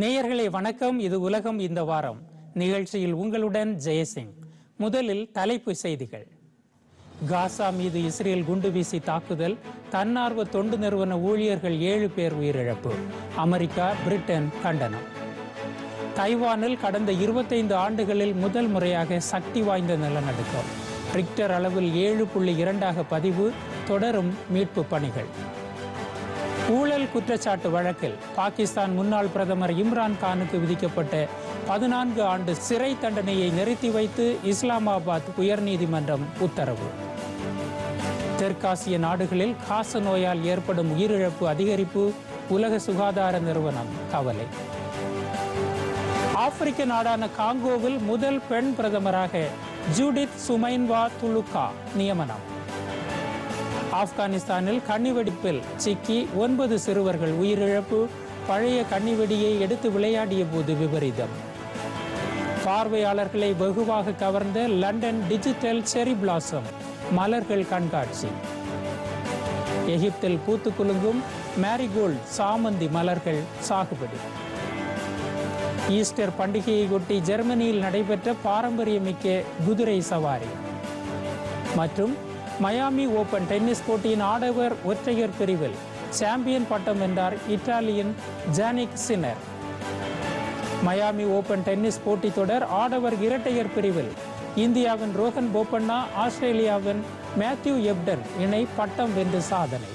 நேயர்களே வணக்கம். இது உலகம் இந்த வாரம் நிகழ்ச்சியில் உங்களுடன் ஜெயசிங். முதலில் தலைப்பு செய்திகள். காசா மீது இஸ்ரேல் குண்டு வீசி தாக்குதல், தன்னார்வ தொண்டு நிறுவன ஊழியர்கள் 7 பேர் உயிரிழப்பு, அமெரிக்கா பிரிட்டன் கண்டனம். தைவானில் கடந்த 25 ஆண்டுகளில் முதல் முறையாக சக்தி வாய்ந்த நிலநடுக்கம், ரிக்டர் அளவில் 7.2 பதிவு, தொடரும் மீட்பு பணிகள். ஊழல் குற்றச்சாட்டு வழக்கில் பாகிஸ்தான் முன்னாள் பிரதமர் இம்ரான் கானுக்கு விதிக்கப்பட்ட 14 ஆண்டு சிறை தண்டனையை நிறுத்தி வைத்து இஸ்லாமாபாத் உயர்நீதிமன்றம் உத்தரவு. தெற்காசிய நாடுகளில் காச நோயால் ஏற்படும் உயிரிழப்பு அதிகரிப்பு, உலக சுகாதார நிறுவனம் கவலை. ஆப்பிரிக்க நாடான காங்கோவில் முதல் பெண் பிரதமராக ஜூடித் சுமைன்வா துலுகா நியமனம். ஆப்கானிஸ்தானில் கன்னிவெடிப்பில் சிக்கி 9 சிறுவர்கள் உயிரிழப்பு, பழைய கன்னிவெடியை எடுத்து விளையாடிய போது விபரீதம். பார்வையாளர்களை வெகுவாக கவர்ந்த லண்டன் டிஜிட்டல் செரி பிளாசம் மலர்கள் கண்காட்சி. எகிப்தில் பூத்து குலுங்கும் மேரிகோல்ட் சாமந்தி மலர்கள் சாகுபடி. ஈஸ்டர் பண்டிகையை ஒட்டி ஜெர்மனியில் நடைபெற்ற பாரம்பரியமிக்க குதிரை சவாரி. மற்றும் மயாமி ஓபன் டென்னிஸ் போட்டியின் ஆடவர் ஒற்றையர் பிரிவில் சாம்பியன் பட்டம் வென்றார் இத்தாலியின் Jannik Sinner. Miami Open tennis போட்டி தொடர் ஆடவர் இரட்டையர் பிரிவில் இந்தியாவின் ரோஹன் போபண்ணா, ஆஸ்திரேலியாவின் மேத்யூ எப்டன் இணை பட்டம் வென்று சாதனை.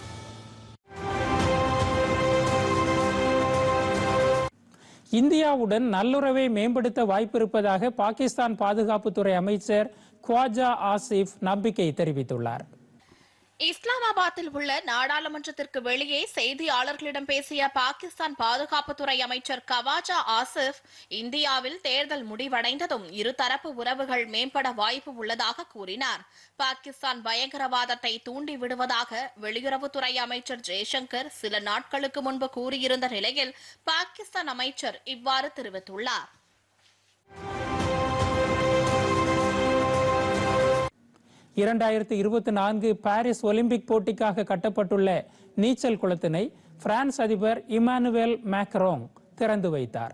இந்தியாவுடன் நல்லுறவை மேம்படுத்த வாய்ப்பிருப்பதாக பாகிஸ்தான் பாதுகாப்புத்துறை அமைச்சர் ख्वाजा ஆசிஃப் நம்பிக்கை தெரிவித்துள்ளார். இஸ்லாமாபாத்தில் உள்ள நாடாளுமன்றத்திற்கு வெளியே செய்தியாளர்களிடம் பேசிய பாகிஸ்தான் பாதுகாப்புத்துறை அமைச்சர் ख्वाजा ஆசிஃப், இந்தியாவில் தேர்தல் முடிவடைந்ததும் இருதரப்பு உறவுகள் மேம்பட வாய்ப்பு உள்ளதாக கூறினார். பாகிஸ்தான் பயங்கரவாதத்தை தூண்டிவிடுவதாக வெளியுறவுத்துறை அமைச்சர் ஜெய்சங்கர் சில நாட்களுக்கு முன்பு கூறியிருந்த நிலையில் பாகிஸ்தான் அமைச்சர் இவ்வாறு தெரிவித்துள்ளார். இரண்டாயிரத்து 24 பாரிஸ் ஒலிம்பிக் போட்டிக்காக கட்டப்பட்டுள்ள நீச்சல் குளத்தினை பிரான்ஸ் அதிபர் இமானுவேல் மேக்ரோங் திறந்து வைத்தார்.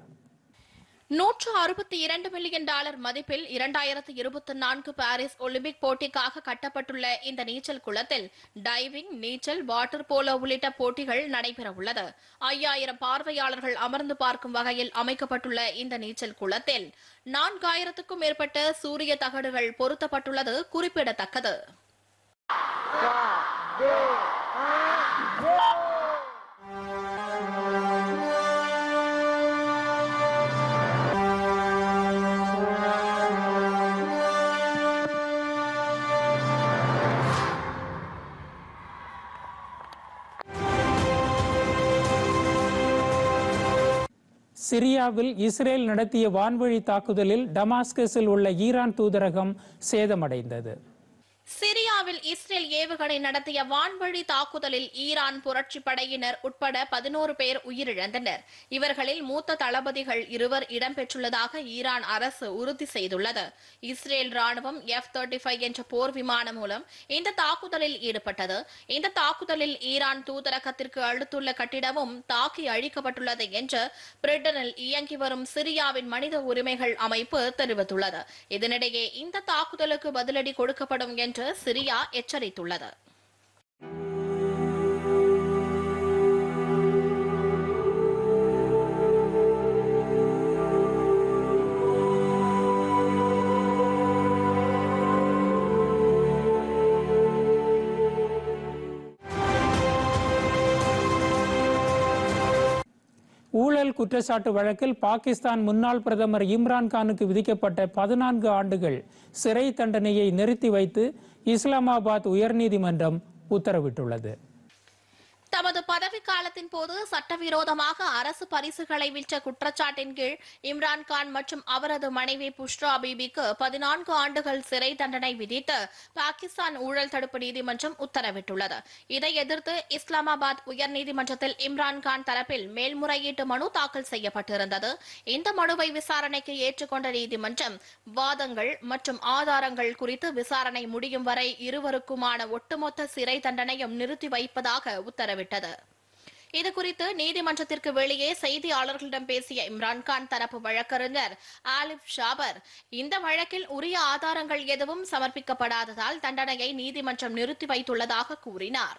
$162 மில்லியன் மதிப்பில் 2024 பாரிஸ் ஒலிம்பிக் போட்டிக்காக கட்டப்பட்டுள்ள இந்த நீச்சல் குளத்தில் டைவிங், நீச்சல், வாட்டர் போலோ உள்ளிட்ட போட்டிகள் நடைபெறவுள்ளது. 5000 பார்வையாளர்கள் அமர்ந்து பார்க்கும் வகையில் அமைக்கப்பட்டுள்ள இந்த நீச்சல் குளத்தில் 4000க்கும் மேற்பட்ட சூரிய தகடுகள் பொருத்தப்பட்டுள்ளது குறிப்பிடத்தக்கது. சிரியாவில் இஸ்ரேல் நடத்திய வான்வழி தாக்குதலில் டமாஸ்கஸில் உள்ள ஈரான் தூதரகம் சேதமடைந்தது. சிரியாவில் இஸ்ரேல் ஏவுகணை நடத்திய வான்வழி தாக்குதலில் ஈரான் புரட்சி படையினர் உட்பட 11 பேர் உயிரிழந்தனர். இவர்களில் மூத்த தளபதிகள் 2 இடம்பெற்றுள்ளதாக ஈரான் அரசு உறுதி செய்துள்ளது. இஸ்ரேல் ராணுவம் F-35 என்ற போர் விமானம் மூலம் இந்த தாக்குதலில் ஈடுபட்டது. இந்த தாக்குதலில் ஈரான் தூதரகத்திற்கு அடுத்துள்ள கட்டிடமும் தாக்கி அழிக்கப்பட்டுள்ளது என்று பிரிட்டனில் இயங்கி வரும் சிரியாவின் மனித உரிமைகள் அமைப்பு தெரிவித்துள்ளது. இதனிடையே இந்த தாக்குதலுக்கு பதிலடி கொடுக்கப்படும் என்று சிரியா எச்சரித்துள்ளது. ஊழல் குற்றச்சாட்டு வழக்கில் பாகிஸ்தான் முன்னாள் பிரதமர் இம்ரான் கானுக்கு விதிக்கப்பட்ட 14 ஆண்டுகள் சிறை தண்டனையை நிறுத்தி வைத்து இஸ்லாமாபாத் உயர்நீதிமன்றம் உத்தரவிட்டுள்ளது. தமது பதவிக்காலத்தின் போது சட்டவிரோதமாக அரசு பரிசுகளை விற்ற குற்றச்சாட்டின் கீழ் இம்ரான்கான் மற்றும் அவரது மனைவி புஷ்ரா பீபிக்கு 14 ஆண்டுகள் சிறை தண்டனை விதித்து பாகிஸ்தான் ஊழல் தடுப்பு நீதிமன்றம் உத்தரவிட்டுள்ளது. இதை எதிர்த்து இஸ்லாமாபாத் உயர்நீதிமன்றத்தில் இம்ரான்கான் தரப்பில் மேல்முறையீட்டு மனு தாக்கல் செய்யப்பட்டிருந்தது. இந்த மனுவை விசாரணைக்கு ஏற்றுக்கொண்ட நீதிமன்றம் வாதங்கள் மற்றும் ஆதாரங்கள் குறித்து விசாரணை முடியும் வரை இருவருக்குமான ஒட்டுமொத்த சிறை தண்டனையும் நிறுத்தி வைப்பதாக உத்தரவிட்டது. இதுகுறித்து நீதிமன்றத்திற்கு வெளியே செய்தியாளர்களிடம் பேசிய இம்ரான்கான் தரப்பு வழக்கறிஞர் ஆலிப் ஷாபர், இந்த வழக்கில் உரிய ஆதாரங்கள் எதுவும் சமர்ப்பிக்கப்படாததால் தண்டனையை நீதிமன்றம் நிறுத்தி வைத்துள்ளதாக கூறினார்.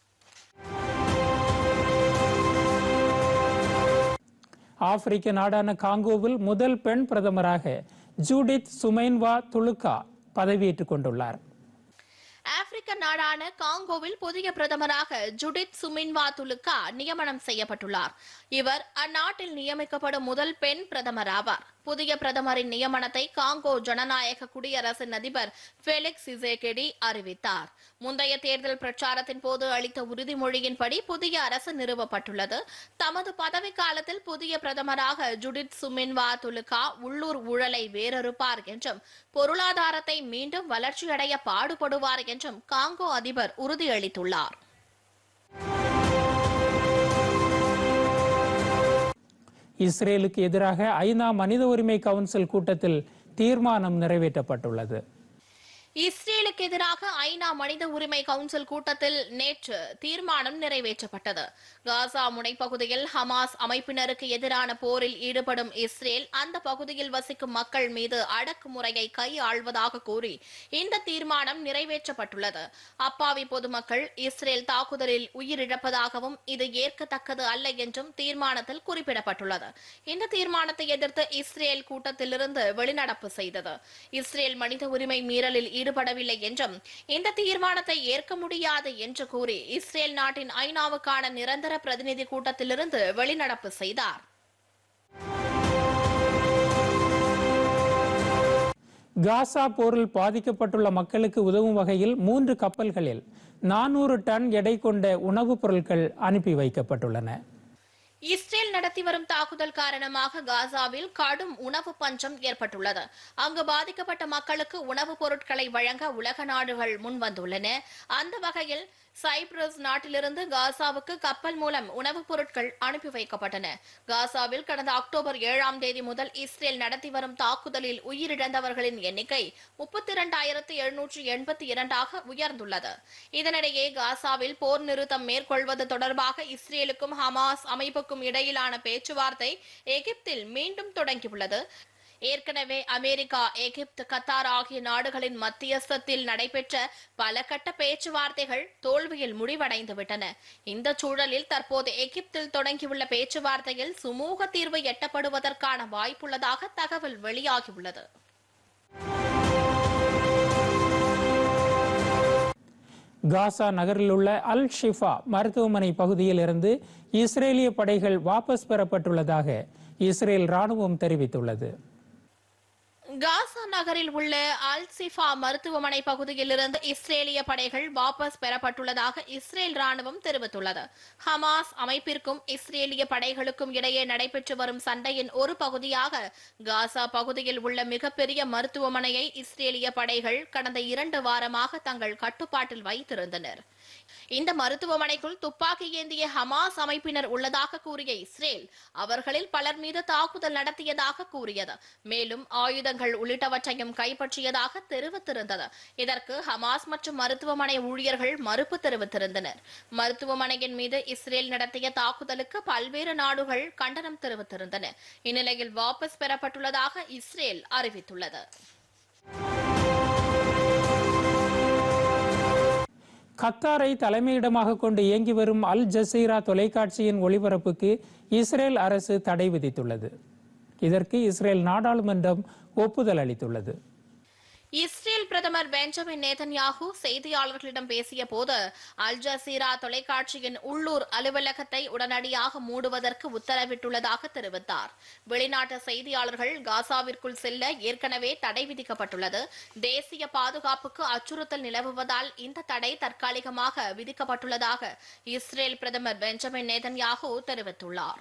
ஆப்பிரிக்க நாடான காங்கோவில் முதல் பெண் பிரதமராக ஜூடித் சுமைன்வா துலுகா பதவியேற்றுக் கொண்டுள்ளார். ஆப்பிரிக்க நாடான காங்கோவில் புதிய பிரதமராக ஜுடித் சுமின்வா துலுகா நியமனம் செய்யப்பட்டுள்ளார். இவர் அந்நாட்டில் நியமிக்கப்படும் முதல் பெண் பிரதமர் ஆவார். புதிய பிரதமரின் நியமனத்தை காங்கோ ஜனநாயக குடியரசின் அதிபர் ஃபெலிக்ஸ் சிசேகெடி அறிவித்தார். முந்தைய தேர்தல் பிரச்சாரத்தின் போது அளித்த உறுதிமொழியின்படி புதிய அரசு நிறுவப்பட்டுள்ளது. தமது பதவிக்காலத்தில் புதிய பிரதமராக ஜுடித் சுமின்வா துலுகா உள்ளூர் ஊழலை வேரறுப்பார் என்றும் பொருளாதாரத்தை மீண்டும் வளர்ச்சியடைய பாடுபடுவார் என்றும் காங்கோ அதிபர் உறுதியளித்துள்ளார். இஸ்ரேலுக்கு எதிராக ஐநா மனித உரிமை கவுன்சில் கூட்டத்தில் தீர்மானம் நிறைவேற்றப்பட்டுள்ளது. இஸ்ரேலுக்கு எதிராக ஐநா மனித உரிமை கவுன்சில் கூட்டத்தில் நேற்று தீர்மானம் நிறைவேற்றப்பட்டது. காசா முனைப்பகுதியில் ஹமாஸ் அமைப்பினருக்கு எதிரான போரில் ஈடுபடும் இஸ்ரேல் அந்த பகுதியில் வசிக்கும் மக்கள் மீது அடக்குமுறையை கையாள்வதாக கூறி இந்த தீர்மானம் நிறைவேற்றப்பட்டுள்ளது. அப்பாவி பொதுமக்கள் இஸ்ரேல் தாக்குதலில் உயிரிழப்பதாகவும் இது ஏற்கத்தக்கது அல்ல என்றும் தீர்மானத்தில் குறிப்பிடப்பட்டுள்ளது. இந்த தீர்மானத்தை எதிர்த்து இஸ்ரேல் கூட்டத்திலிருந்து வெளிநடப்பு செய்தது. இஸ்ரேல் மனித உரிமை மீறலில் ஈடுபடவில்லை என்றும் இந்த தீர்மானத்தை ஏற்க முடியாது என்று கூறி இஸ்ரேல் நாட்டின் ஐநாவுக்கான நிரந்தர பிரதிநிதி கூட்டத்திலிருந்து வெளிநடப்பு செய்தார். காசா போரில் பாதிக்கப்பட்டுள்ள மக்களுக்கு உதவும் வகையில் 3 கப்பல்களில் 400 டன் எடை கொண்ட உணவுப் பொருட்கள் அனுப்பி வைக்கப்பட்டுள்ளன. இஸ்ரேல் நடத்தி வரும் தாக்குதல் காரணமாக காசாவில் கடும் உணவு பஞ்சம் ஏற்பட்டுள்ளது. அங்கு பாதிக்கப்பட்ட மக்களுக்கு உணவுப் பொருட்களை வழங்க உலக நாடுகள் முன்வந்துள்ளன. அந்த வகையில் சைப்ரஸ் நாட்டிலிருந்து காசாவுக்கு கப்பல் மூலம் உணவுப் பொருட்கள் அனுப்பி வைக்கப்பட்டன. காசாவில் கடந்த அக்டோபர் 7ஆம் தேதி முதல் இஸ்ரேல் நடத்தி வரும் தாக்குதலில் உயிரிழந்தவர்களின் எண்ணிக்கை 32,782 உயர்ந்துள்ளது. இதனிடையே காசாவில் போர் நிறுத்தம் மேற்கொள்வது தொடர்பாக இஸ்ரேலுக்கும் ஹமாஸ் அமைப்புக்கும் இடையிலான பேச்சுவார்த்தை எகிப்தில் மீண்டும் தொடங்கியுள்ளது. ஏற்கனவே அமெரிக்கா, எகிப்து, கத்தார் ஆகிய நாடுகளின் மத்தியஸ்தத்தில் நடைபெற்ற பல கட்ட பேச்சுவார்த்தைகள் தோல்வியில் முடிவடைந்துவிட்டன. இந்த சூழலில் தற்போது எகிப்தில் தொடங்கியுள்ள பேச்சுவார்த்தையில் சுமூக தீர்வு எட்டப்படுவதற்கான வாய்ப்புள்ளதாக தகவல் வெளியாகியுள்ளது. காசா நகரில் உள்ள அல் ஷிஃபா மருத்துவமனை பகுதியில் இருந்து இஸ்ரேலிய படைகள் வாபஸ் பெறப்பட்டுள்ளதாக இஸ்ரேல் ராணுவம் தெரிவித்துள்ளது. காசா நகரில் உள்ள அல் சிஃபா மருத்துவமனை பகுதியில் இருந்து இஸ்ரேலிய படைகள் வாபஸ் பெறப்பட்டுள்ளதாக இஸ்ரேல் ராணுவம் தெரிவித்துள்ளது. ஹமாஸ் அமைப்பிற்கும் இஸ்ரேலிய படைகளுக்கும் இடையே நடைபெற்று வரும் சண்டையின் ஒரு பகுதியாக காசா பகுதியில் உள்ள மிகப்பெரிய மருத்துவமனையை இஸ்ரேலிய படைகள் கடந்த 2 வாரமாக தங்கள் கட்டுப்பாட்டில் வைத்திருந்தனர். இந்த மருத்துவமனைக்குள் துப்பாக்கி ஏந்திய ஹமாஸ் அமைப்பினர் உள்ளதாக கூறிய இஸ்ரேல் அவர்களில் பலர் மீது தாக்குதல் நடத்தியதாக கூறியது. மேலும் ஆயுதங்கள் உள்ளிட்டவற்றையும் கைப்பற்றியதாக தெரிவித்திருந்தது. இதற்கு ஹமாஸ் மற்றும் மருத்துவமனை ஊழியர்கள் மறுப்பு தெரிவித்திருந்தனர். மருத்துவமனையின் மீது இஸ்ரேல் நடத்திய தாக்குதலுக்கு பல்வேறு நாடுகள் கண்டனம் தெரிவித்திருந்தன. இந்நிலையில் வாபஸ் பெறப்பட்டுள்ளதாக இஸ்ரேல் அறிவித்துள்ளது. கத்தாரை தலைமையிடமாக கொண்டு இயங்கி வரும் அல் ஜசீரா தொலைக்காட்சியின் ஒளிபரப்புக்கு இஸ்ரேல் அரசு தடை விதித்துள்ளது. இதற்கு இஸ்ரேல் நாடாளுமன்றம் ஒப்புதல் அளித்துள்ளது. இஸ்ரேல் பிரதமர் பெஞ்சமின் நேதன்யாகு செய்தியாளர்களிடம் பேசிய போது அல் ஜசீரா தொலைக்காட்சியின் உள்ளூர் அலுவலகத்தை உடனடியாக மூடுவதற்கு உத்தரவிட்டுள்ளதாக தெரிவித்தார். வெளிநாட்டு செய்தியாளர்கள் காசாவிற்குள் செல்ல ஏற்கனவே தடை விதிக்கப்பட்டுள்ளது. தேசிய பாதுகாப்புக்கு அச்சுறுத்தல் நிலவுவதால் இந்த தடை தற்காலிகமாக விதிக்கப்பட்டுள்ளதாக இஸ்ரேல் பிரதமர் பெஞ்சமின் நேதன்யாகு தெரிவித்துள்ளார்.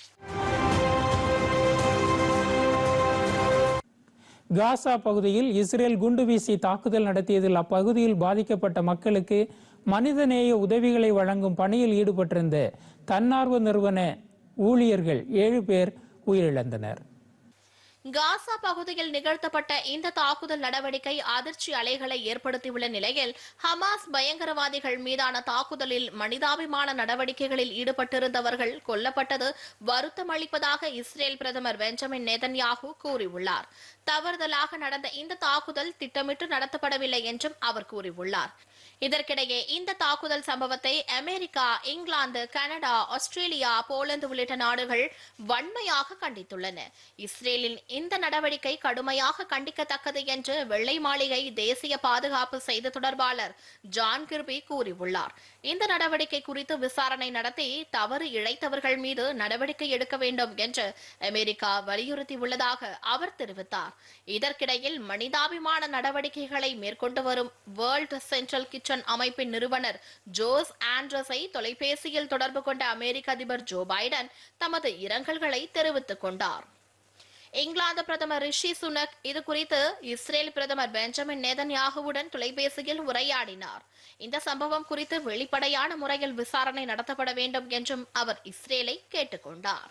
காசா பகுதியில் இஸ்ரேல் குண்டு வீசி தாக்குதல் நடத்தியதில் அப்பகுதியில் பாதிக்கப்பட்ட மக்களுக்கு மனிதநேய உதவிகளை வழங்கும் பணியில் ஈடுபட்டிருந்த தன்னார்வ நிறுவன ஊழியர்கள் 7 பேர் உயிரிழந்தனர். காசா பகுதியில் நிகழ்த்தப்பட்ட இந்த தாக்குதல் நடவடிக்கை அதிர்ச்சி அலைகளை ஏற்படுத்தியுள்ள நிலையில் ஹமாஸ் பயங்கரவாதிகள் மீதான தாக்குதலில் மனிதாபிமான நடவடிக்கைகளில் ஈடுபட்டிருந்தவர்கள் கொல்லப்பட்டது வருத்தம் அளிப்பதாக இஸ்ரேல் பிரதமர் பெஞ்சமின் நேதன்யாகு கூறியுள்ளார். தவறுதலாக நடந்த இந்த தாக்குதல் திட்டமிட்டு நடத்தப்படவில்லை என்றும் அவர் கூறியுள்ளார். இதற்கிடையே இந்த தாக்குதல் சம்பவத்தை America, England, Canada, Australia, Poland உள்ளிட்ட நாடுகள் வன்மையாக கண்டித்துள்ளன. இஸ்ரேலின் இந்த நடவடிக்கை கடுமையாக கண்டிக்கத்தக்கது என்று வெள்ளை மாளிகை தேசிய பாதுகாப்பு செய்தி தொடர்பாளர் ஜான் கிர்பி கூறியுள்ளார். இந்த நடவடிக்கை குறித்து விசாரணை நடத்தி தவறு இழைத்தவர்கள் மீது நடவடிக்கை எடுக்க வேண்டும் என்று அமெரிக்கா வலியுறுத்தியுள்ளதாக அவர் தெரிவித்தார். இதற்கிடையில் மனிதாபிமான நடவடிக்கைகளை மேற்கொண்டு வரும் வேர்ல்ட் சென்ட்ரல் கிச்சன் அமைப்பின் நிறுவனர் ஜோஸ் ஆண்ட்ரஸை தொலைபேசியில் தொடர்பு கொண்ட அமெரிக்க அதிபர் ஜோ பைடன் தமது இரங்கல்களை தெரிவித்துக் கொண்டார். இங்கிலாந்து பிரதமர் ரிஷி சுனக் இதுகுறித்து இஸ்ரேல் பிரதமர் பெஞ்சமின் நேதன்யாகுவுடன் தொலைபேசியில் உரையாடினார். இந்த சம்பவம் குறித்து வெளிப்படையான முறையில் விசாரணை நடத்தப்பட வேண்டும் என்றும் அவர் இஸ்ரேலை கேட்டுக் கொண்டார்.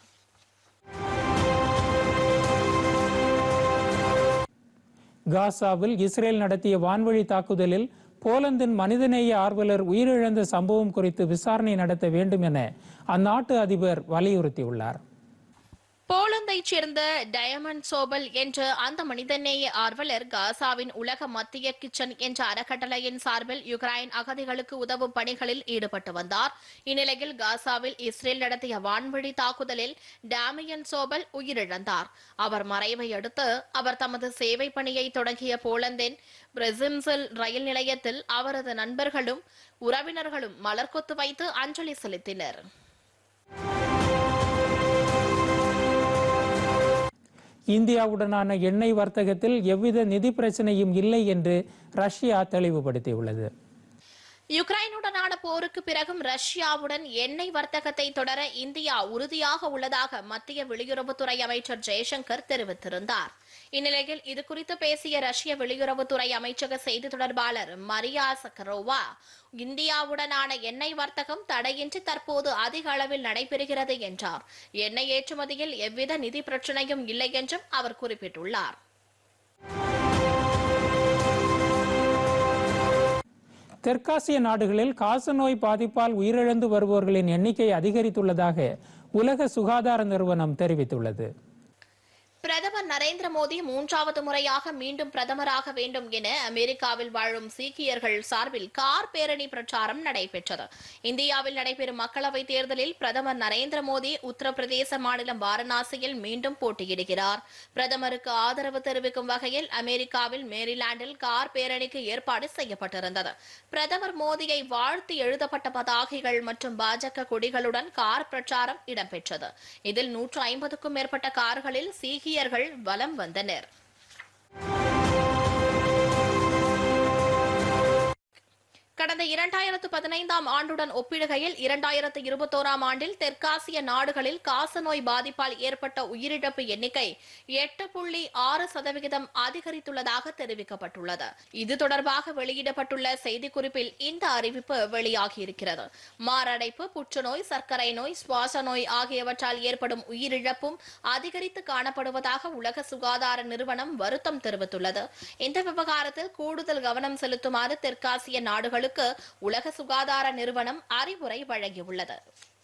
காசாவில் இஸ்ரேல் நடத்திய வான்வழி தாக்குதலில் போலந்தின் மனிதநேய ஆர்வலர் உயிரிழந்த சம்பவம் குறித்து விசாரணை நடத்த வேண்டும் என அந்நாட்டு அதிபர் வலியுறுத்தியுள்ளார். போலந்தைச் சேர்ந்த டயமண்ட் சோபல் என்ற அந்த மனிதநேய ஆர்வலர் காசாவின் உலக மத்திய கிச்சன் என்ற அறக்கட்டளையின் சார்பில் யுக்ரைன் அகதிகளுக்கு உதவும் பணிகளில் ஈடுபட்டு வந்தார். இந்நிலையில் காசாவில் இஸ்ரேல் நடத்திய வான்வழி தாக்குதலில் டேமியன் சோபல் உயிரிழந்தார். அவர் மறைவை அடுத்து அவர் தமது சேவை பணியை தொடங்கிய போலந்தின் பிரசிம்சில் ரயில் நிலையத்தில் அவரது நண்பர்களும் உறவினர்களும் மலர்கொத்து வைத்து அஞ்சலி செலுத்தினர். இந்தியாவுடனான எண்ணெய் வர்த்தகத்தில் எவ்வித நிதி பிரச்சனையும் இல்லை என்று ரஷ்யா தெளிவுபடுத்தியுள்ளது. யுக்ரைனுடனான போருக்கு பிறகும் ரஷ்யாவுடன் எண்ணெய் வர்த்தகத்தை தொடர இந்தியா உறுதியாக உள்ளதாக மத்திய வெளியுறவுத்துறை அமைச்சர் ஜெய்சங்கர் தெரிவித்திருந்தார். இந்நிலையில் இதுகுறித்து பேசிய ரஷ்ய வெளியுறவுத்துறை அமைச்சக செய்தி தொடர்பாளர் மரியா சக்கரோவா, இந்தியாவுடனான எண்ணெய் வர்த்தகம் தடையின்றி தற்போது அதிக அளவில் நடைபெறுகிறது என்றார். எண்ணெய் ஏற்றுமதியில் எவ்வித நிதி பிரச்சனையும் இல்லை என்றும் அவர் குறிப்பிட்டுள்ளார். தெற்காசிய நாடுகளில் காசநோய் பாதிப்பால் உயிரிழந்து வருபவர்களின் எண்ணிக்கை அதிகரித்துள்ளதாக உலக சுகாதார நிறுவனம் தெரிவித்துள்ளது. பிரதமர் நரேந்திர மோடி 3வது முறையாக மீண்டும் பிரதமராக வேண்டும் என அமெரிக்காவில் வாழும் சீக்கியர்கள் சார்பில் கார் பேரணி பிரச்சாரம் நடைபெற்றது. இந்தியாவில் நடைபெறும் மக்களவைத் தேர்தலில் பிரதமர் நரேந்திர மோடி உத்தரப்பிரதேச மாநிலம் வாரணாசியில் மீண்டும் போட்டியிடுகிறார். பிரதமருக்கு ஆதரவு தெரிவிக்கும் வகையில் அமெரிக்காவில் மேரிலாண்டில் கார் பேரணிக்கு ஏற்பாடு செய்யப்பட்டிருந்தது. பிரதமர் மோடியை வாழ்த்து எழுதப்பட்ட பதாகைகள் மற்றும் பாஜக கொடிகளுடன் கார் பிரச்சாரம் இடம்பெற்றது. இதில் 150க்கும் மேற்பட்ட கார்களில் சீக்கிய வலம் வந்தனர். கடந்த 2015ஆம் ஆண்டுடன் ஒப்பிடுகையில் 2021ஆம் ஆண்டில் தெற்காசிய நாடுகளில் காசநோய் பாதிப்பால் ஏற்பட்ட உயிரிழப்பு எண்ணிக்கை 8.6% அதிகரித்துள்ளதாக தெரிவிக்கப்பட்டுள்ளது. இது தொடர்பாக வெளியிடப்பட்டுள்ள செய்திக்குறிப்பில் இந்த அறிவிப்பு வெளியாகியிருக்கிறது. மாரடைப்பு, புற்றுநோய், சர்க்கரை நோய், சுவாச நோய் ஆகியவற்றால் ஏற்படும் உயிரிழப்பும் அதிகரித்து காணப்படுவதாக உலக சுகாதார நிறுவனம் வருத்தம் தெரிவித்துள்ளது. இந்த விவகாரத்தில் கூடுதல் கவனம் செலுத்துமாறு தெற்காசிய நாடுகள் உலக சுகாதார நிறுவனம் அறிவுரை வழங்கியுள்ளது.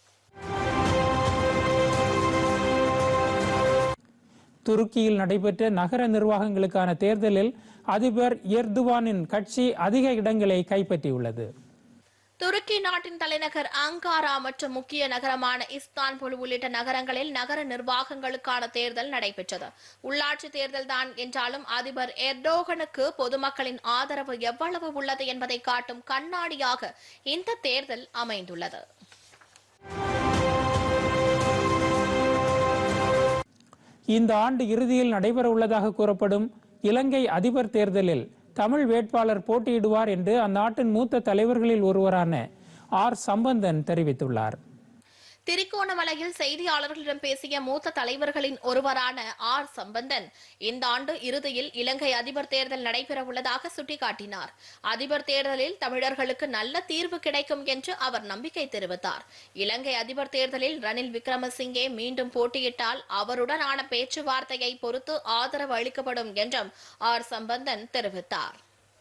துருக்கியில் நடைபெற்ற நகர நிர்வாகங்களுக்கான தேர்தலில் அதிபர் எர்துவானின் கட்சி அதிக இடங்களை கைப்பற்றியுள்ளது. துருக்கி நாட்டின் தலைநகர் அங்காரா மற்றும் முக்கிய நகரமான இஸ்தான்புல் உள்ளிட்ட நகரங்களில் நகர நிர்வாகங்களுக்கான தேர்தல் நடைபெற்றது. உள்ளாட்சி தேர்தல் தான் என்றாலும் அதிபர் எர்டோகனுக்கு பொதுமக்களின் ஆதரவு எவ்வளவு உள்ளது என்பதை காட்டும் கண்ணாடியாக இந்த தேர்தல் அமைந்துள்ளது. இந்த ஆண்டு இறுதியில் நடைபெற உள்ளதாக கூறப்படும் இலங்கை அதிபர் தேர்தலில் தமிழ் வேட்பாளர் போட்டியிடுவார் என்று அந்நாட்டின் மூத்த தலைவர்களில் ஒருவரான ஆர் சம்பந்தன் தெரிவித்துள்ளார். திருகோணமலையில் செய்தியாளர்களிடம் பேசிய மூத்த தலைவர்களின் ஒருவரான ஆர் சம்பந்தன் இந்த ஆண்டு இறுதியில் இலங்கை அதிபர் தேர்தல் நடைபெறவுள்ளதாக சுட்டிக்காட்டினார். அதிபர் தேர்தலில் தமிழர்களுக்கு நல்ல தீர்வு கிடைக்கும் என்று அவர் நம்பிக்கை தெரிவித்தார். இலங்கை அதிபர் தேர்தலில் ரணில் விக்ரமசிங்கே மீண்டும் போட்டியிட்டால் அவருடனான பேச்சுவார்த்தையை பொறுத்து ஆதரவு அளிக்கப்படும் என்றும் ஆர் சம்பந்தன் தெரிவித்தார்.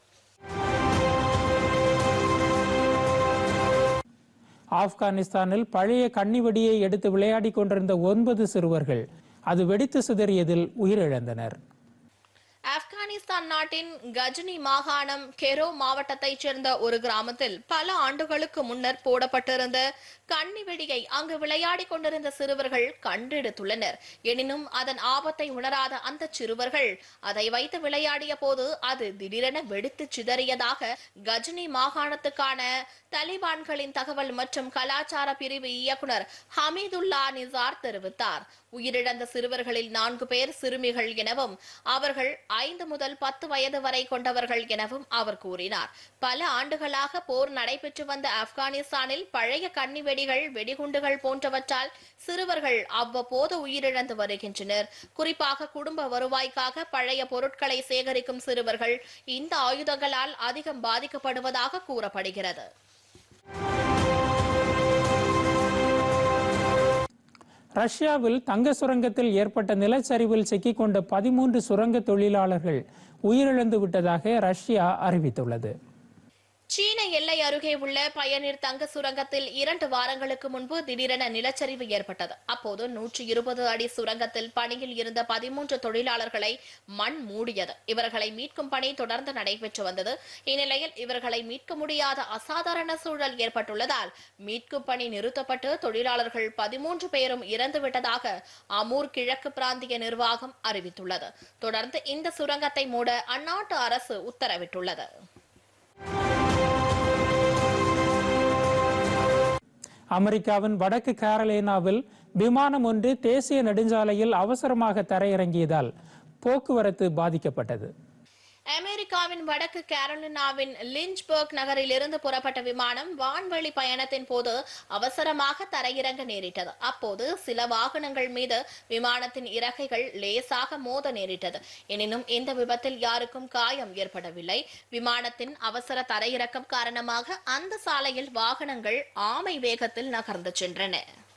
ஆப்கானிஸ்தானில் பழைய கன்னிவெடியை எடுத்து விளையாடிக் கொண்டிருந்த 9 சிறுவர்கள் அது வெடித்து சிதறியதில் உயிரிழந்தனர். ஆப்கானிஸ்தான் நாட்டின் கஜினி மாகாணம் கெரோ மாவட்டத்தைச் சேர்ந்த ஒரு கிராமத்தில் பல ஆண்டுகளுக்கு முன்னர் போடப்பட்டிருந்த கன்னி வெடியை அங்கு விளையாடிக் கொண்டிருந்த சிறுவர்கள் கண்டெடுத்துள்ளனர். எனினும் அதன் ஆபத்தை உணராத அந்த சிறுவர்கள் அதை வைத்து விளையாடிய போது அது திடீரென வெடித்து சிதறியதாக கஜினி மாகாணத்துக்கான தலிபான்களின் தகவல் மற்றும் கலாச்சார பிரிவு இயக்குனர் ஹமீதுல்லா நிசார் தெரிவித்தார். உயிரிழந்த சிறுவர்களில் 4 பேர் சிறுமிகள் எனவும் அவர்கள் 5 முதல் 10 வயது வரை கொண்டவர்கள் எனவும் அவர் கூறினார். பல ஆண்டுகளாக போர் நடைபெற்று வந்த ஆப்கானிஸ்தானில் பழைய கன்னி வெடிகள், வெடிகுண்டுகள் போன்றவற்றால் சிறுவர்கள் அவ்வப்போது உயிரிழந்து வருகின்றனர். குறிப்பாக குடும்ப வருவாய்க்காக பழைய பொருட்களை சேகரிக்கும் சிறுவர்கள் இந்த ஆயுதங்களால் அதிகம் பாதிக்கப்படுவதாக கூறப்படுகிறது. ரஷ்யாவில் தங்க சுரங்கத்தில் ஏற்பட்ட நிலச்சரிவில் சிக்கிக்கொண்ட 13 சுரங்க தொழிலாளர்கள் உயிரிழந்து விட்டதாக ரஷ்யா அறிவித்துள்ளது. சீன எல்லை அருகே உள்ள பயனீர் தங்க சுரங்கத்தில் 2 வாரங்களுக்கு முன்பு திடீரென நிலச்சரிவு ஏற்பட்டது. அப்போது 120 அடி சுரங்கத்தில் பணியில் இருந்த 13 தொழிலாளர்களை மண் மூடியது. இவர்களை மீட்கும் பணி தொடர்ந்து நடைபெற்று வந்தது. இந்நிலையில் இவர்களை மீட்க முடியாத அசாதாரண சூழல் ஏற்பட்டுள்ளதால் மீட்கும் பணி நிறுத்தப்பட்டு தொழிலாளர்கள் 13 பேரும் இறந்துவிட்டதாக அமூர் கிழக்கு பிராந்திய நிர்வாகம் அறிவித்துள்ளது. தொடர்ந்து இந்த சுரங்கத்தை மூட அந்நாட்டு அரசு உத்தரவிட்டுள்ளது. அமெரிக்காவின் வடக்கு கேரலினாவில் விமானம் ஒன்று தேசிய நெடுஞ்சாலையில் அவசரமாக தரையிறங்கியதால் போக்குவரத்து பாதிக்கப்பட்டது. அமெரிக்காவின் வடக்கு கேரலினாவின் லிஞ்ச்பர்க் நகரில் இருந்து புறப்பட்ட விமானம் வான்வெளி பயணத்தின் போது அவசரமாக தரையிறங்க நேரிட்டது. அப்போது சில வாகனங்கள் மீது விமானத்தின் இறக்கைகள் லேசாக மோத நேரிட்டது. எனினும் இந்த விபத்தில் யாருக்கும் காயம் ஏற்படவில்லை. விமானத்தின் அவசர தரையிறக்கம் காரணமாக அந்த சாலையில் வாகனங்கள் ஆமை வேகத்தில் நகர்ந்து சென்றன.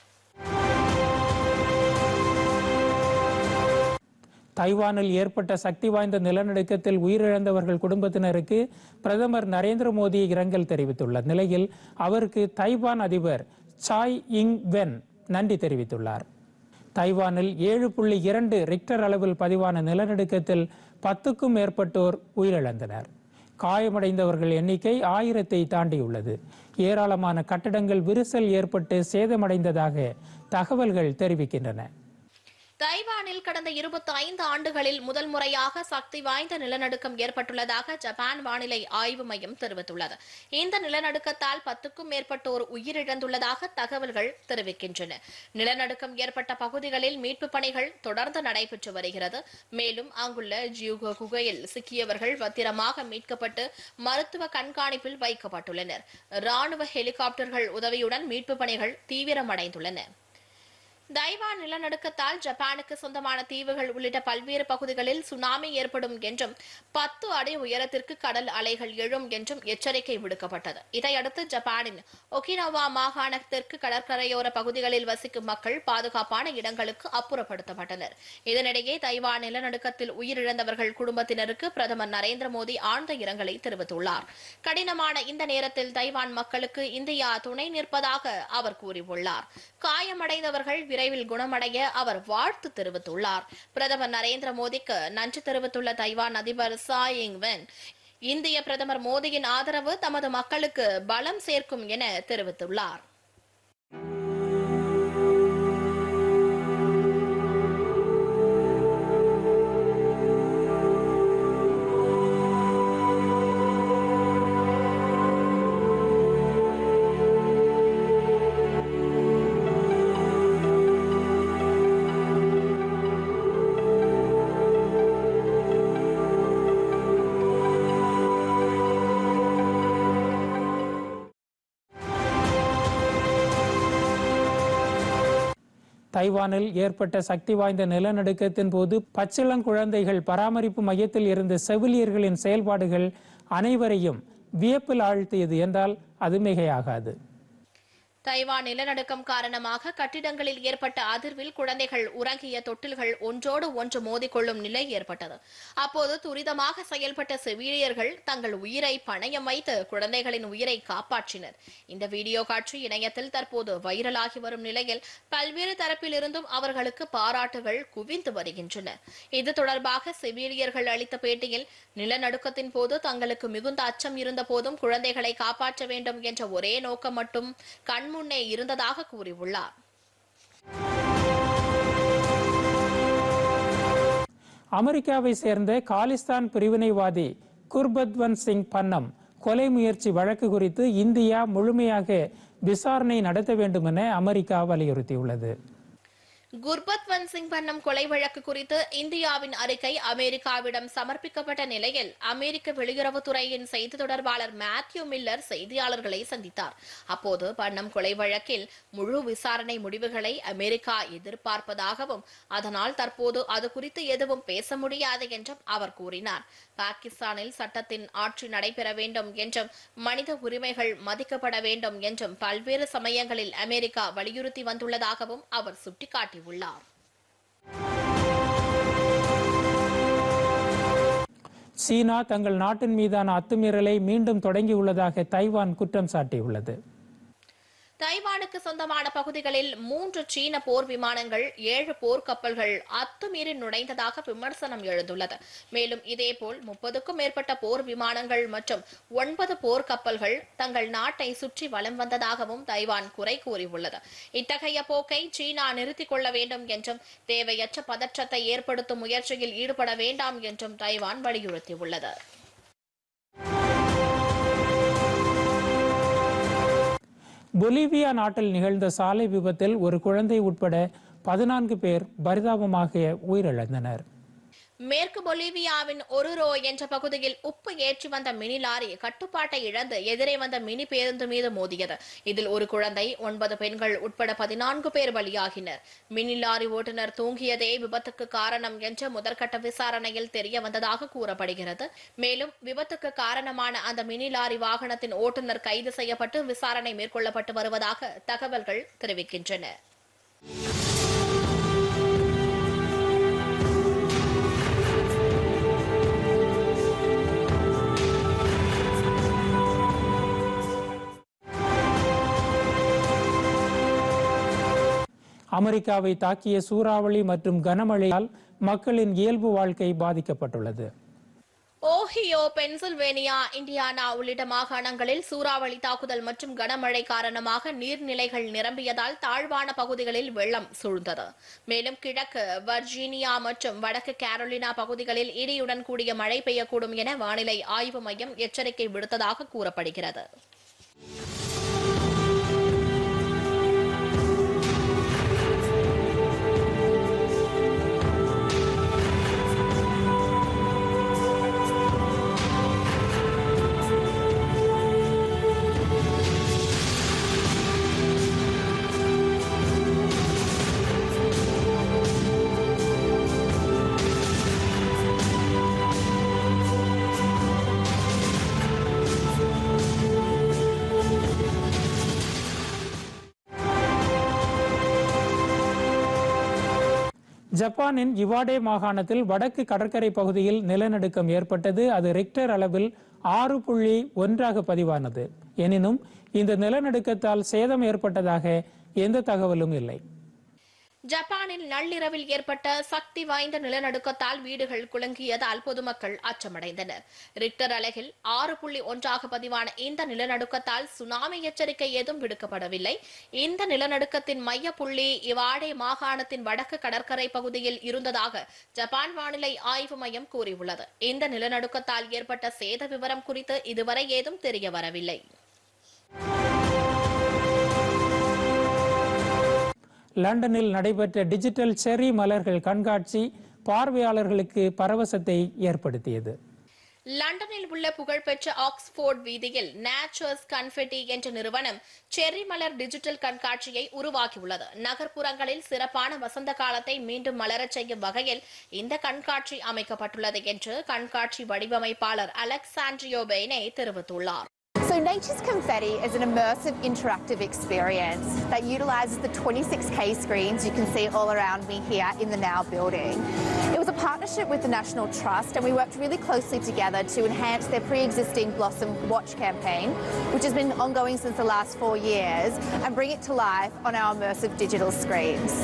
தைவானில் ஏற்பட்ட சக்தி வாய்ந்த நிலநடுக்கத்தில் உயிரிழந்தவர்கள் குடும்பத்தினருக்கு பிரதமர் நரேந்திர மோடி இரங்கல் தெரிவித்துள்ள நிலையில் அவருக்கு தைவான் அதிபர் சாய் இங் வென் நன்றி தெரிவித்துள்ளார். தைவானில் 7.2 ரிக்டர் அளவில் பதிவான நிலநடுக்கத்தில் 10க்கும் மேற்பட்டோர் உயிரிழந்தனர். காயமடைந்தவர்கள் எண்ணிக்கை 1000-ஐ தாண்டியுள்ளது. ஏராளமான கட்டடங்கள் விரிசல் ஏற்பட்டு சேதமடைந்ததாக தகவல்கள் தெரிவிக்கின்றன. தைவானில் கடந்த 25 ஆண்டுகளில் முதல் முறையாக சக்தி வாய்ந்த நிலநடுக்கம் ஏற்பட்டுள்ளதாக ஜப்பான் வானிலை ஆய்வு மையம் தெரிவித்துள்ளது. இந்த நிலநடுக்கத்தால் 10க்கும் மேற்பட்டோர் உயிரிழந்துள்ளதாக தகவல்கள் தெரிவிக்கின்றன. நிலநடுக்கம் ஏற்பட்ட பகுதிகளில் மீட்புப் பணிகள் தொடர்ந்து நடைபெற்று வருகிறது. மேலும் அங்குள்ள ஜியூகோ குகையில் சிக்கியவர்கள் பத்திரமாக மீட்கப்பட்டு மருத்துவ கண்காணிப்பில் வைக்கப்பட்டுள்ளனர். ராணுவ ஹெலிகாப்டர்கள் உதவியுடன் மீட்புப் பணிகள் தீவிரமடைந்துள்ளன. தைவான் நிலநடுக்கத்தால் ஜப்பானுக்கு சொந்தமான தீவுகள் உள்ளிட்ட பல்வேறு பகுதிகளில் சுனாமி ஏற்படும் என்றும் 10 அடி உயரத்திற்கு கடல் அலைகள் எழும் என்றும் எச்சரிக்கை விடுக்கப்பட்டது. இதையடுத்து ஜப்பானின் ஒகினவா மாகாணத்திற்கு கடற்கரையோர பகுதிகளில் வசிக்கும் மக்கள் பாதுகாப்பான இடங்களுக்கு அப்புறப்படுத்தப்பட்டனர். இதனிடையே தைவான் நிலநடுக்கத்தில் உயிரிழந்தவர்கள் குடும்பத்தினருக்கு பிரதமர் நரேந்திர மோடி ஆழ்ந்த இரங்கலை தெரிவித்துள்ளார். கடினமான இந்த நேரத்தில் தைவான் மக்களுக்கு இந்தியா துணை நிற்பதாக அவர் கூறியுள்ளார். காயமடைந்தவர்கள் விரைவில் குணமடைய அவர் வாழ்த்து தெரிவித்துள்ளார். பிரதமர் நரேந்திர மோடிக்கு நன்றி தெரிவித்துள்ள தைவான் அதிபர் சாய் இங் வென் இந்திய பிரதமர் மோடியின் ஆதரவு தமது மக்களுக்கு பலம் சேர்க்கும் என தெரிவித்துள்ளார். தைவானில் ஏற்பட்ட சக்தி வாய்ந்த நிலநடுக்கத்தின் போது பச்சிளங்குழந்தைகள் பராமரிப்பு மையத்தில் இருந்த செவிலியர்களின் செயல்பாடுகள் அனைவரையும் வியப்பில் ஆழ்த்தியது என்றால் அது மிகையாகாது. தைவான் நிலநடுக்கம் காரணமாக கட்டிடங்களில் ஏற்பட்ட அதிர்வில் குழந்தைகள் உறங்கிய தொட்டில்கள் ஒன்றோடு ஒன்று மோதிக்கொள்ளும் நிலை ஏற்பட்டது. அப்போது துரிதமாக செயல்பட்ட செவிலியர்கள் தங்கள் உயிரை பணயம் வைத்து குழந்தைகளின் உயிரை காப்பாற்றினர். இந்த வீடியோ காட்சி இணையத்தில் தற்போது வைரலாகி வரும் நிலையில் பல்வேறு தரப்பிலிருந்தும் அவர்களுக்கு பாராட்டுகள் குவிந்து வருகின்றன. இது தொடர்பாக செவிலியர்கள் அளித்த பேட்டியில், நிலநடுக்கத்தின் போது தங்களுக்கு மிகுந்த அச்சம் இருந்த போதும் குழந்தைகளை காப்பாற்ற வேண்டும் என்ற ஒரே நோக்கம் மட்டும் முன்னே இருந்ததாக கூறியுள்ளார். அமெரிக்காவை சேர்ந்த காலிஸ்தான் பிரிவினைவாதி குர்பத்வந்த் சிங் பன்னம் கொலை முயற்சி வழக்கு குறித்து இந்தியா முழுமையாக விசாரணை நடத்த வேண்டும் என அமெரிக்கா வலியுறுத்தியுள்ளது. குர்பத்வந்த் சிங் பன்னம் கொலை வழக்கு குறித்து இந்தியாவின் அறிக்கை அமெரிக்காவிடம் சமர்ப்பிக்கப்பட்ட நிலையில் அமெரிக்க வெளியுறவுத்துறையின் செய்தி தொடர்பாளர் மேத்யூ மில்லர் செய்தியாளர்களை சந்தித்தார். அப்போது பன்னம் கொலை வழக்கில் முழு விசாரணை முடிவுகளை அமெரிக்கா எதிர்பார்ப்பதாகவும் அதனால் தற்போது அது குறித்து எதுவும் பேச முடியாது என்றும் அவர் கூறினார். பாகிஸ்தானில் சட்டத்தின் ஆட்சி நடைபெற வேண்டும் என்றும் மனித உரிமைகள் மதிக்கப்பட வேண்டும் என்றும் பல்வேறு சமயங்களில் அமெரிக்கா வலியுறுத்தி வந்துள்ளதாகவும் அவர் சுட்டிக்காட்டியுள்ளார். சீனா தங்கள் நாட்டின் மீதான அத்துமீறலை மீண்டும் தொடங்கியுள்ளதாக தைவான் குற்றம் சாட்டியுள்ளது. தைவானுக்கு சொந்தமான பகுதிகளில் 3 சீன போர் விமானங்கள் 7 போர்க்கப்பல்கள் அத்துமீறி நுழைந்ததாக விமர்சனம் எழுந்துள்ளது. மேலும் இதேபோல் 30க்கும் மேற்பட்ட போர் விமானங்கள் மற்றும் 9 போர்க்கப்பல்கள் தங்கள் நாட்டை சுற்றி வலம் வந்ததாகவும் தைவான் குறை கூறியுள்ளது. இத்தகைய போக்கை சீனா நிறுத்திக் கொள்ள வேண்டும் என்றும் தேவையற்ற பதற்றத்தை ஏற்படுத்தும் முயற்சியில் ஈடுபட வேண்டாம் என்றும் தைவான் வலியுறுத்தியுள்ளது. பொலிவியா நாட்டில் நிகழ்ந்த சாலை விபத்தில் ஒரு குழந்தை உட்பட 14 பேர் பரிதாபமாக உயிரிழந்தனர். மேற்கு பொலிவியாவின் ஒருரோ என்ற பகுதியில் உப்பு ஏற்றி வந்த மினி லாரி கட்டுப்பாட்டை இழந்து எதிரே வந்த மினி பேருந்து மீது மோதியது. இதில் ஒரு குழந்தை, 9 பெண்கள் உட்பட 14 பேர் பலியாகினர். மினி லாரி ஓட்டுநர் தூங்கியதே விபத்துக்கு காரணம் என்ற முதற்கட்ட விசாரணையில் தெரிய வந்ததாக கூறப்படுகிறது. மேலும் விபத்துக்கு காரணமான அந்த மினி லாரி வாகனத்தின் ஓட்டுநர் கைது செய்யப்பட்டு விசாரணை மேற்கொள்ளப்பட்டு வருவதாக தகவல்கள் தெரிவிக்கின்றன. அமெரிக்காவை தாக்கிய சூறாவளி மற்றும் கனமழையால் மக்களின் இயல்பு வாழ்க்கை பாதிக்கப்பட்டுள்ளது. ஓஹியோ, பென்சில்வேனியா, இண்டியானா உள்ளிட்ட மாகாணங்களில் சூறாவளி தாக்குதல் மற்றும் கனமழை காரணமாக நீர்நிலைகள் நிரம்பியதால் தாழ்வான பகுதிகளில் வெள்ளம் சூழ்ந்தது. மேலும் கிழக்கு வர்ஜீனியா மற்றும் வடக்கு கேரோலினா பகுதிகளில் இடியுடன் கூடிய மழை பெய்யக்கூடும் என வானிலை ஆய்வு மையம் எச்சரிக்கை விடுத்ததாக கூறப்படுகிறது. ஜப்பானின் இவாடே மாகாணத்தில் வடக்கு கடற்கரை பகுதியில் நிலநடுக்கம் ஏற்பட்டது. அது ரிக்டர் அளவில் 6.1 பதிவானது. எனினும் இந்த நிலநடுக்கத்தால் சேதம் ஏற்பட்டதாக எந்த தகவலும் இல்லை. ஜப்பானில் நள்ளிரவில் ஏற்பட்ட சக்தி வாய்ந்த நிலநடுக்கத்தால் வீடுகள் குலுங்கியதால் பொதுமக்கள் அச்சமடைந்தனர். ரிக்டர் அலகில் 6.1 பதிவான இந்த நிலநடுக்கத்தால் சுனாமி எச்சரிக்கை ஏதும் விடுக்கப்படவில்லை. இந்த நிலநடுக்கத்தின் மையப்புள்ளி இவாடே மாகாணத்தின் வடக்கு கடற்கரை பகுதியில் இருந்ததாக ஜப்பான் வானிலை ஆய்வு மையம் கூறியுள்ளது. இந்த நிலநடுக்கத்தால் ஏற்பட்ட சேத விவரம் குறித்து இதுவரை ஏதும் தெரிய வரவில்லை. லண்டனில் நடைபெற்ற டிஜிட்டல் செர்ரி மலர்கள் கண்காட்சி பார்வையாளர்களுக்கு பரவசத்தை ஏற்படுத்தியது. லண்டனில் உள்ள புகழ்பெற்ற ஆக்ஸ்போர்ட் வீதியில் நேச்சர்ஸ் கன்ஃபெட்டி என்ற நிறுவனம் செர்ரி மலர் டிஜிட்டல் கண்காட்சியை உருவாக்கியுள்ளது. நகர்ப்புறங்களில் சிறப்பான வசந்த காலத்தை மீண்டும் மலரச் செய்யும் வகையில் இந்த கண்காட்சி அமைக்கப்பட்டுள்ளது என்று கண்காட்சி வடிவமைப்பாளர் அலெக்சாண்ட்ரியோ பெய்னே தெரிவித்துள்ளார். So Nature's Confetti is an immersive interactive experience that utilises the 26K screens you can see all around me here in the Now building. It was a partnership with the National Trust and we worked really closely together to enhance their pre-existing Blossom Watch campaign, which has been ongoing since the last 4 years, and bring it to life on our immersive digital screens.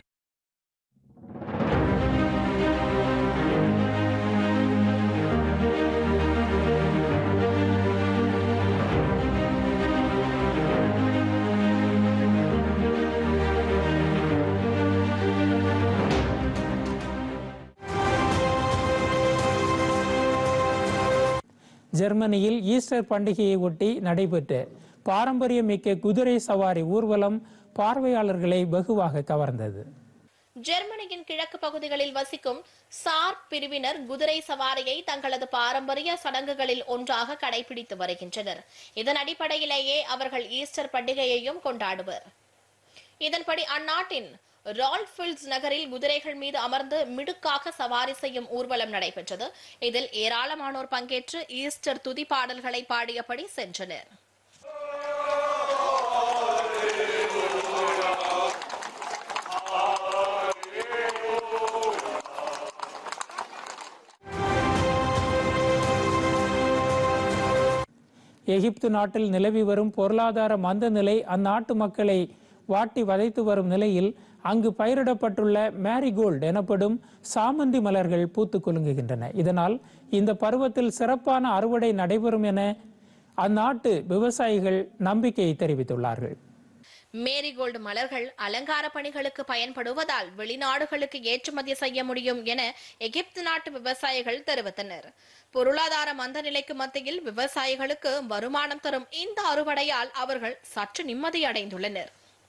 ஜெர்மனியில் Easter பண்டிகையை ஒட்டி நடைபெற்ற பாரம்பரியமிக்க குதிரை சவாரி ஊர்வலம் பார்வையாளர்களை வெகுவாக கவர்ந்தது. ஜெர்மனியின் கிழக்கு பகுதிகளில் வசிக்கும் சார் பிரிவினர் குதிரை சவாரியை தங்களது பாரம்பரிய சடங்குகளில் ஒன்றாக கடைபிடித்து வருகின்றனர். இதன் அடிப்படையிலேயே அவர்கள் ஈஸ்டர் பண்டிகையையும் கொண்டாடுவர். இதன்படி அந்நாட்டின் ரால்ஃபில்ஸ் நகரில் குதிரைகள் மீது அமர்ந்து மிடுக்காக சவாரி செய்யும் ஊர்வலம் நடைபெற்றது. இதில் ஏராளமானோர் பங்கேற்று ஈஸ்டர் துதி பாடல்களை பாடியபடி சென்றனர். எகிப்து நாட்டில் நிலவி வரும் பொருளாதார மந்த நிலை அந்நாட்டு மக்களை வாட்டி வதைத்து வரும் நிலையில் அங்கு பயிரிடப்பட்டுள்ள மேரிகோல்டு எனப்படும் சாமந்தி மலர்கள் பூத்து குலுங்குகின்றன. இதனால் இந்த பருவத்தில் சிறப்பான அறுவடை நடைபெறும் என அந்நாட்டு விவசாயிகள் நம்பிக்கை தெரிவித்துள்ளார்கள். மேரிகோல்டு மலர்கள் அலங்கார பணிகளுக்கு பயன்படுவதால் வெளிநாடுகளுக்கு ஏற்றுமதி செய்ய முடியும் என எகிப்து நாட்டு விவசாயிகள் தெரிவித்தனர். பொருளாதார மந்த நிலைக்கு மத்தியில் விவசாயிகளுக்கு வருமானம் தரும் இந்த அறுவடையால் அவர்கள் சற்று நிம்மதி அடைந்துள்ளனர்.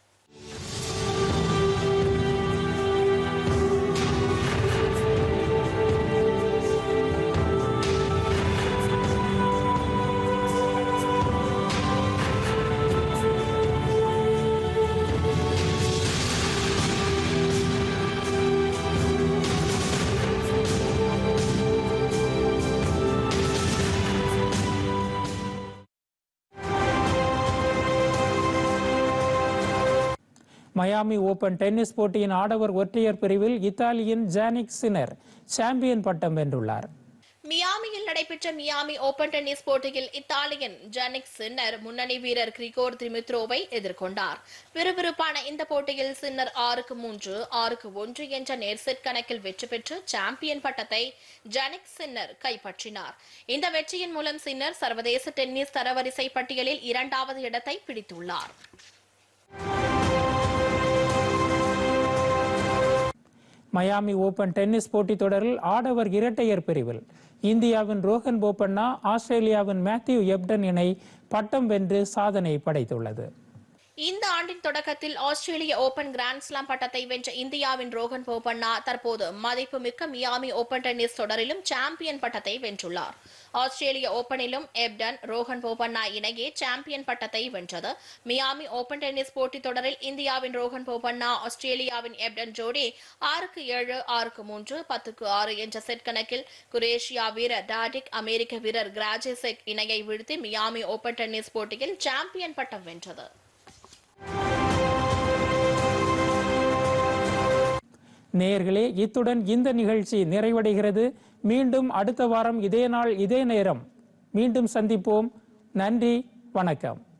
மயாமி ஓபன் டென்னிஸ் போட்டியின் ஆடவர் ஒற்றையர் பிரிவில் இத்தாலியின் ஜானிக் சினர் சாம்பியன் பட்டம் வென்றுள்ளார். மியாமியில் நடைபெற்ற மியாமி ஓபன் டென்னிஸ் போட்டியில் இத்தாலியன் ஜானிக் சின்னர் முன்னணி வீரர் கிரிகோர் திமித்ரோவை எதிர்கொண்டார். விறுவிறுப்பான இந்த போட்டியில் சின்னர் 6-3, 6-1 என்ற நேர்செட் கணக்கில் வெற்றி பெற்று சாம்பியன் பட்டத்தை ஜானிக் சின்னர் கைப்பற்றினார். இந்த வெற்றியின் மூலம் சின்னர் சர்வதேச டென்னிஸ் தரவரிசை பட்டியலில் 2வது இடத்தை பிடித்துள்ளார். மயாமி ஓபன் டென்னிஸ் போட்டித் தொடரில் ஆடவர் இரட்டையர் பிரிவில் இந்தியாவின் ரோஹன் போபண்ணா ஆஸ்திரேலியாவின் மேத்யூ எப்டன் இணை பட்டம் வென்று சாதனை படைத்துள்ளது. இந்த ஆண்டின் தொடக்கத்தில் ஆஸ்திரேலிய ஓபன் கிராண்ட்ஸ்லாம் பட்டத்தை வென்ற இந்தியாவின் ரோஹன் போபண்ணா தற்போது மதிப்புமிக்க மியாமி ஓபன் டென்னிஸ் தொடரிலும் சாம்பியன் பட்டத்தை வென்றுள்ளார். ஆஸ்திரேலிய ஓபனிலும் எப்டன் ரோஹன் போபண்ணா இணையே சாம்பியன் பட்டத்தை வென்றது. மியாமி ஓபன் டென்னிஸ் போட்டித் தொடரில் இந்தியாவின் ரோஹன் போபண்ணா ஆஸ்திரேலியாவின் எப்டன் ஜோடி 6-7, 6-3, 10-6 என்ற செட் கணக்கில் குரேஷியா வீரர் டாடிக் அமெரிக்க வீரர் கிராஜேசெக் இணையை வீழ்த்தி மியாமி ஓபன் டென்னிஸ் போட்டியில் சாம்பியன் பட்டம் வென்றது. நேயர்களே, இத்துடன் இந்த நிகழ்ச்சி நிறைவடைகிறது. மீண்டும் அடுத்த வாரம் இதே நாள் இதே நேரம் மீண்டும் சந்திப்போம். நன்றி, வணக்கம்.